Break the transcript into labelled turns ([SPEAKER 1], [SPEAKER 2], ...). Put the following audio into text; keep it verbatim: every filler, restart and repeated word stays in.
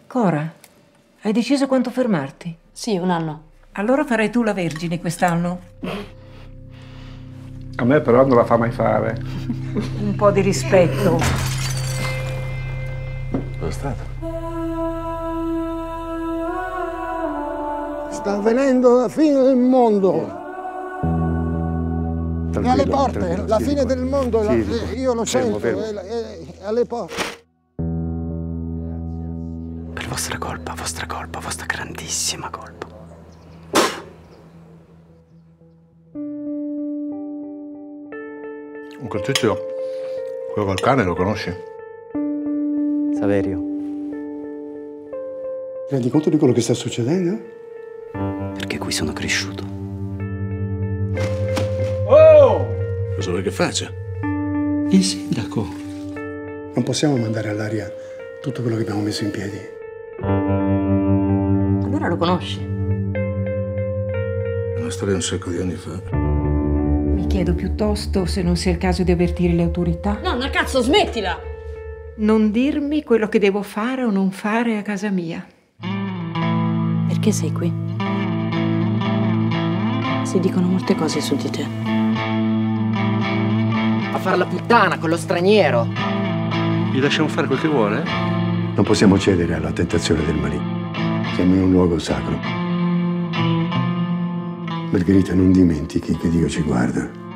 [SPEAKER 1] Cora, hai deciso quanto fermarti?
[SPEAKER 2] Sì, un anno.
[SPEAKER 1] Allora farai tu la Vergine quest'anno?
[SPEAKER 3] A me però non la fa mai fare.
[SPEAKER 1] Un po' di rispetto.
[SPEAKER 4] Cosa è stato?
[SPEAKER 5] Sta avvenendo la fine del mondo. È alle porte, la fine del mondo, la, io lo
[SPEAKER 4] fermo,
[SPEAKER 5] sento,
[SPEAKER 4] fermo.
[SPEAKER 5] È, è, è alle porte.
[SPEAKER 6] Per vostra colpa, vostra colpa, vostra grandissima colpa.
[SPEAKER 4] Uncle Ciccio, quello col cane lo conosci?
[SPEAKER 6] Saverio.
[SPEAKER 5] Ti rendi conto di quello che sta succedendo?
[SPEAKER 6] Perché qui sono cresciuto.
[SPEAKER 4] Oh! Cosa vuoi che faccia?
[SPEAKER 6] Il sindaco.
[SPEAKER 5] Non possiamo mandare all'aria tutto quello che abbiamo messo in piedi.
[SPEAKER 2] Allora lo conosci?
[SPEAKER 4] È una storia di un sacco di anni fa.
[SPEAKER 1] Mi chiedo piuttosto se non sia il caso di avvertire le autorità.
[SPEAKER 2] Nonna, cazzo, smettila!
[SPEAKER 1] Non dirmi quello che devo fare o non fare a casa mia.
[SPEAKER 2] Perché sei qui? Si dicono molte cose su di te.
[SPEAKER 7] A far la puttana con lo straniero.
[SPEAKER 4] Gli lasciamo fare quel che vuole?
[SPEAKER 5] Non possiamo cedere alla tentazione del maligno. Siamo in un luogo sacro. Margherita, non dimentichi che Dio ci guarda.